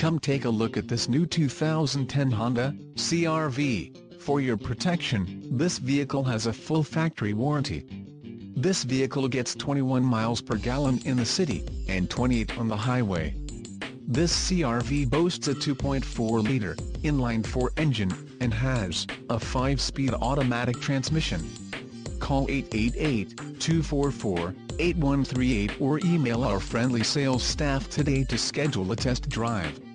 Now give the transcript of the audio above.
Come take a look at this new 2010 Honda CR-V. For your protection, this vehicle has a full factory warranty. This vehicle gets 21 miles per gallon in the city, and 28 on the highway. This CR-V boasts a 2.4-liter, inline-4 engine, and has a 5-speed automatic transmission. Call 888-244-8138 or email our friendly sales staff today to schedule a test drive.